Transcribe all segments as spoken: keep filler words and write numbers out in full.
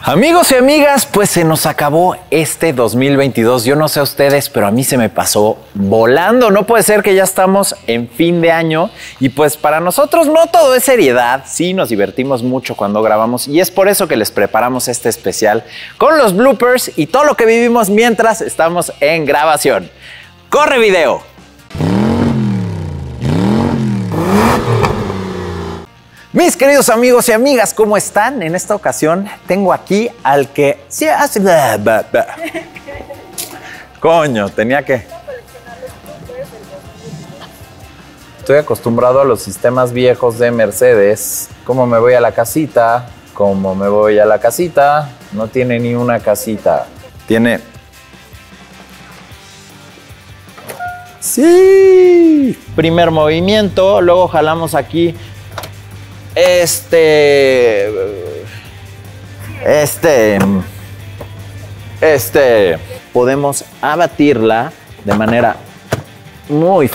Amigos y amigas, pues se nos acabó este dos mil veintidós. Yo no sé a ustedes, pero a mí se me pasó volando. No puede ser que ya estamos en fin de año y pues para nosotros no todo es seriedad. Sí, nos divertimos mucho cuando grabamos y es por eso que les preparamos este especial con los bloopers y todo lo que vivimos mientras estamos en grabación. ¡Corre video! Mis queridos amigos y amigas, ¿cómo están? En esta ocasión tengo aquí al que se hace... Coño, tenía que... Estoy acostumbrado a los sistemas viejos de Mercedes. ¿Cómo me voy a la casita? ¿Cómo me voy a la casita? No tiene ni una casita. Tiene... ¡Sí! Primer movimiento, luego jalamos aquí... Este, este, este, podemos abatirla de manera muy...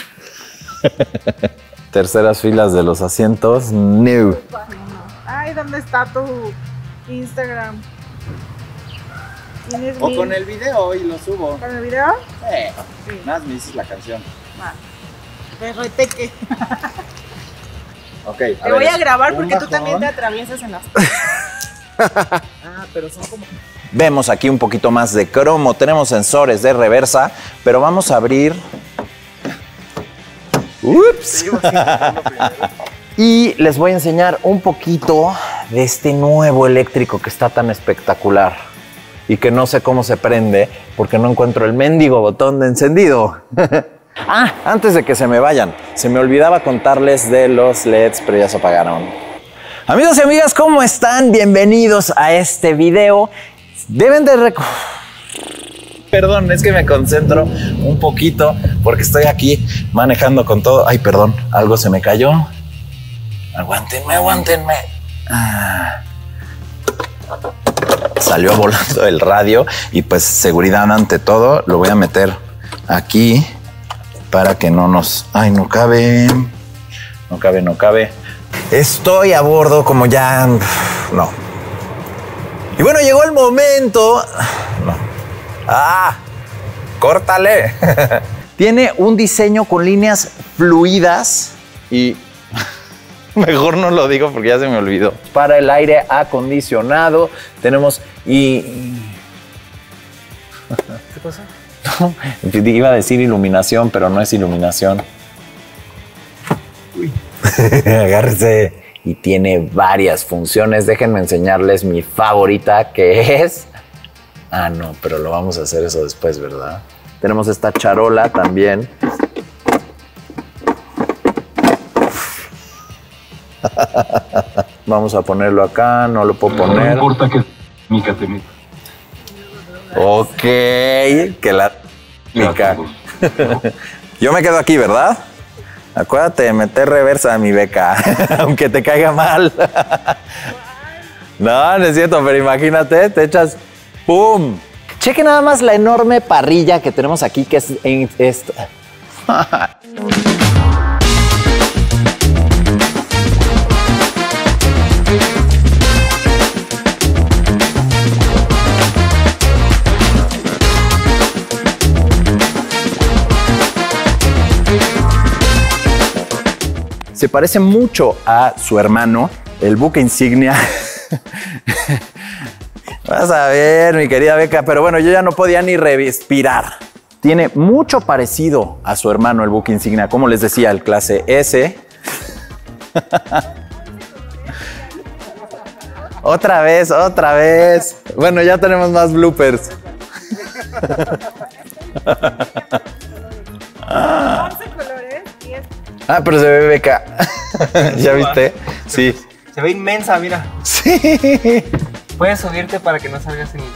Terceras filas de los asientos, new. Ay, ¿dónde está tu Instagram? O con el video y lo subo. ¿Con el video? Eh, sí. Nada más me dices la canción. Va. Berreteque. Ok, te voy a grabar porque tú también te atraviesas en las... Ah, pero son como... Vemos aquí un poquito más de cromo, tenemos sensores de reversa, pero vamos a abrir... Ups. Y les voy a enseñar un poquito de este nuevo eléctrico que está tan espectacular y que no sé cómo se prende porque no encuentro el mendigo botón de encendido. Ah, antes de que se me vayan, se me olvidaba contarles de los L E Ds, pero ya se apagaron. Amigos y amigas, ¿cómo están? Bienvenidos a este video. Deben de rec... Perdón, es que me concentro un poquito porque estoy aquí manejando con todo. Ay, perdón, algo se me cayó. Aguántenme, aguántenme. Ah. Salió volando el radio y pues seguridad ante todo. Lo voy a meter aquí. Para que no nos... ¡Ay, no cabe! No cabe, no cabe. Estoy a bordo como ya... No. Y bueno, llegó el momento... No. ¡Ah! ¡Córtale! Tiene un diseño con líneas fluidas y... Mejor no lo digo porque ya se me olvidó. Para el aire acondicionado tenemos y... ¿Qué pasa? Iba a decir iluminación, pero no es iluminación. Uy. Agárrese. Y tiene varias funciones. Déjenme enseñarles mi favorita, que es... Ah, no, pero lo vamos a hacer eso después, ¿verdad? Tenemos esta charola también. Vamos a ponerlo acá, no lo puedo poner. No importa que mica te meta. Ok, que la mica. Yo me quedo aquí, ¿verdad? Acuérdate de meter reversa a mi beca, aunque te caiga mal. No, no es cierto, pero imagínate, te echas ¡pum! Cheque nada más la enorme parrilla que tenemos aquí, que es en esto. Se parece mucho a su hermano, el buque insignia. Vas a ver, mi querida Beca, pero bueno, yo ya no podía ni respirar. Tiene mucho parecido a su hermano, el buque insignia, como les decía, el clase S. Otra vez, otra vez. Bueno, ya tenemos más bloopers. Ah, pero se ve Beca. ¿Ya viste? Sí. Se ve inmensa, mira. Sí. ¿Puedes subirte para que no salgas en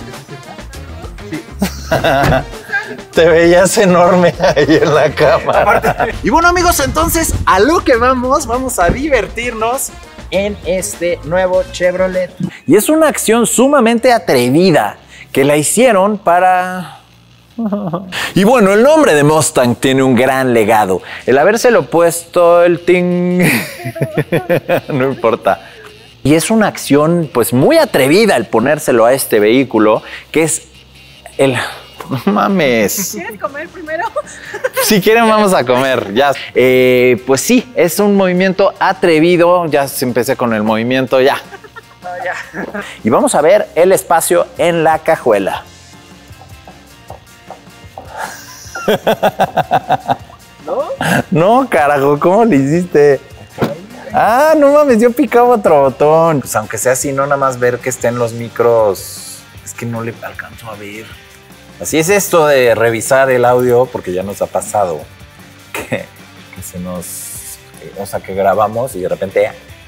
el Sí. Te veías enorme ahí en la cámara. Y bueno, amigos, entonces a lo que vamos, vamos a divertirnos en este nuevo Chevrolet. Y es una acción sumamente atrevida que la hicieron para... Y bueno, el nombre de Mustang tiene un gran legado. El habérselo puesto el ting... No importa. Y es una acción pues muy atrevida el ponérselo a este vehículo, que es el... No mames. ¿Quieres comer primero? Si quieren vamos a comer, ya. Eh, pues sí, es un movimiento atrevido. Ya empecé con el movimiento, ya. No, ya. Y vamos a ver el espacio en la cajuela. ¿No? No, carajo, ¿cómo le hiciste? Ah, no mames, yo picaba otro botón. Pues aunque sea así, no nada más ver que estén los micros. Es que no le alcanzo a ver. Así es esto de revisar el audio, porque ya nos ha pasado que, que se nos... O sea, que grabamos y de repente...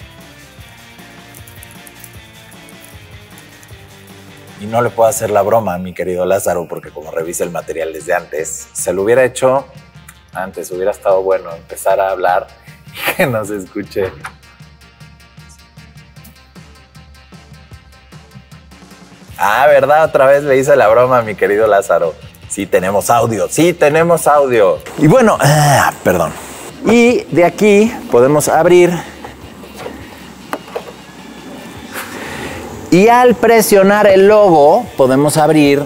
Y no le puedo hacer la broma a mi querido Lázaro, porque como revisa el material desde antes, se lo hubiera hecho antes, hubiera estado bueno empezar a hablar y que nos escuche. Ah, ¿verdad? Otra vez le hice la broma a mi querido Lázaro. Sí, tenemos audio, sí, tenemos audio. Y bueno, ah, perdón. Y de aquí podemos abrir. Y al presionar el logo, podemos abrir.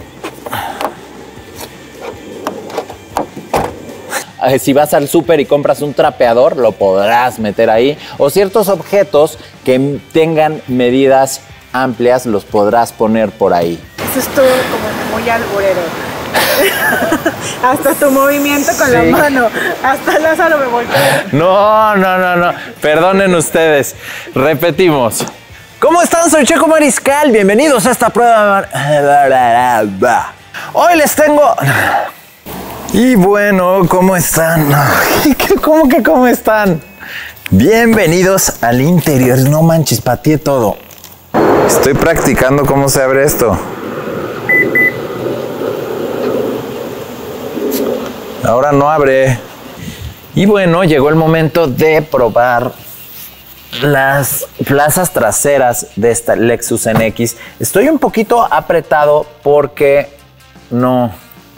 Si vas al súper y compras un trapeador, lo podrás meter ahí. O ciertos objetos que tengan medidas amplias, los podrás poner por ahí. Eso es todo como muy alburero. Hasta tu movimiento con Sí. la mano. Hasta Lázaro me voltea. No, no, no, no. Perdonen ustedes. Repetimos. ¿Cómo están? Soy Checo Mariscal. Bienvenidos a esta prueba. Hoy les tengo... Y bueno, ¿cómo están? ¿Cómo que cómo están? Bienvenidos al interior. No manches, pateé todo. Estoy practicando cómo se abre esto. Ahora no abre. Y bueno, llegó el momento de probar las plazas traseras de esta Lexus N X. Estoy un poquito apretado porque no...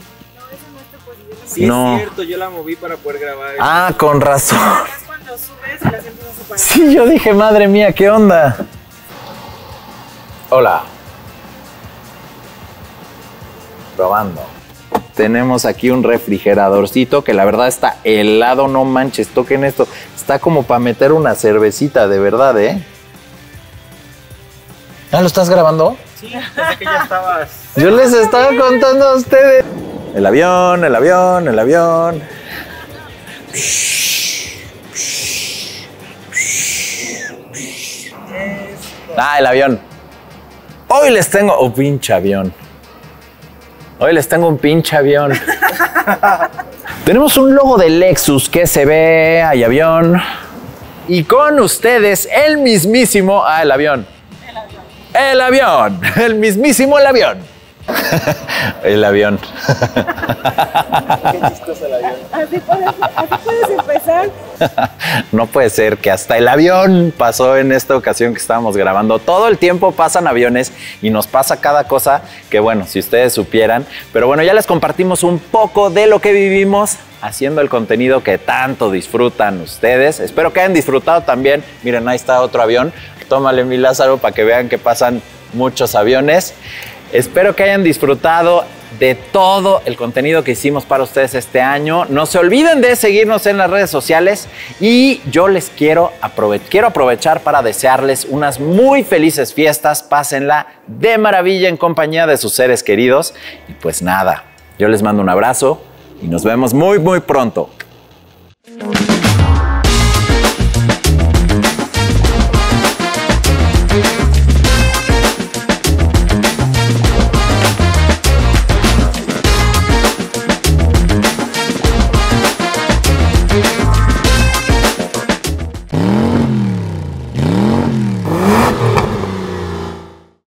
Sí, No. es cierto, yo la moví para poder grabar. Ah, con razón. Es cuando subes y la sientes no se para. Sí, yo dije, madre mía, ¿qué onda? Hola. Probando. Tenemos aquí un refrigeradorcito que la verdad está helado, no manches, toquen esto. Está como para meter una cervecita, de verdad, ¿eh? ¿Ah, lo estás grabando? Sí, pensé que ya estabas. Yo les estaba contando a ustedes. El avión, el avión, el avión. Ah, el avión. Hoy les tengo... Oh, pinche avión. Hoy les tengo un pinche avión. Tenemos un logo de Lexus que se ve... Hay avión. Y con ustedes el mismísimo... Ah, el avión. El avión. El mismísimo el avión. El avión. Qué chistoso el avión. Así puedes, así puedes empezar. No puede ser que hasta el avión pasó en esta ocasión que estábamos grabando. Todo el tiempo pasan aviones y nos pasa cada cosa que, bueno, si ustedes supieran. Pero bueno, ya les compartimos un poco de lo que vivimos haciendo el contenido que tanto disfrutan ustedes. Espero que hayan disfrutado también. Miren, ahí está otro avión. Tómale, mi Lázaro, para que vean que pasan muchos aviones. Espero que hayan disfrutado de todo el contenido que hicimos para ustedes este año. No se olviden de seguirnos en las redes sociales y yo les quiero, aprove- quiero aprovechar para desearles unas muy felices fiestas. Pásenla de maravilla en compañía de sus seres queridos. Y pues nada, yo les mando un abrazo y nos vemos muy, muy pronto. We'll be right back.